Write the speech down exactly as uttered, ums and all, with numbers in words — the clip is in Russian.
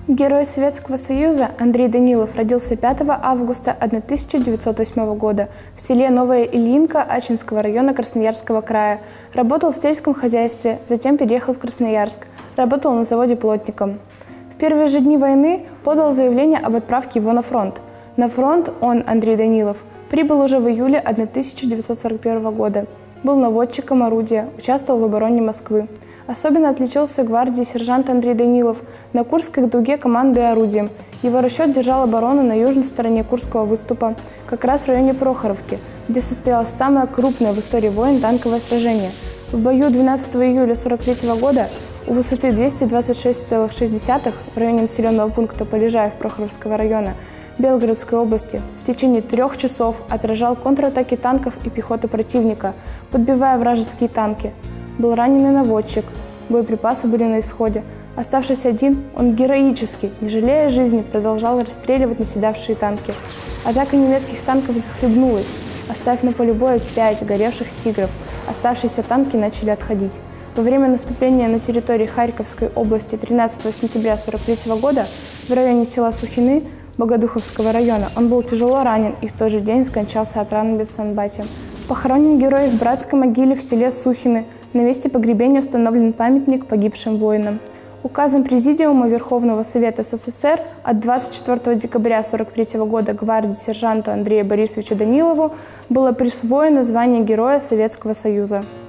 Герой Советского Союза Андрей Данилов родился пятого августа тысяча девятьсот восьмого года в селе Новая Ильинка Ачинского района Красноярского края. Работал в сельском хозяйстве, затем переехал в Красноярск. Работал на заводе плотником. В первые же дни войны подал заявление об отправке его на фронт. На фронт он, Андрей Данилов, прибыл уже в июле тысяча девятьсот сорок первого года. Был наводчиком орудия, участвовал в обороне Москвы. Особенно отличился в гвардии сержант Андрей Данилов, на Курской дуге командуя орудием. Его расчет держал оборону на южной стороне Курского выступа, как раз в районе Прохоровки, где состоялось самое крупное в истории войн танковое сражение. В бою двенадцатого июля сорок третьего года у высоты двести двадцать шесть целых шесть десятых в районе населенного пункта Полежаев Прохоровского района Белгородской области в течение трех часов отражал контратаки танков и пехоты противника, подбивая вражеские танки. Был раненый наводчик, боеприпасы были на исходе. Оставшись один, он героически, не жалея жизни, продолжал расстреливать наседавшие танки. Атака немецких танков захлебнулась, оставив на поле боя пять горевших «Тигров». Оставшиеся танки начали отходить. Во время наступления на территории Харьковской области тринадцатого сентября сорок третьего года в районе села Сухины Богодуховского района он был тяжело ранен и в тот же день скончался от ран в медсанбате. Похоронен герой в братской могиле в селе Сухины. На месте погребения установлен памятник погибшим воинам. Указом Президиума Верховного Совета СССР от двадцать четвёртого декабря сорок третьего года гвардии сержанту Андрею Борисовичу Данилову было присвоено звание Героя Советского Союза.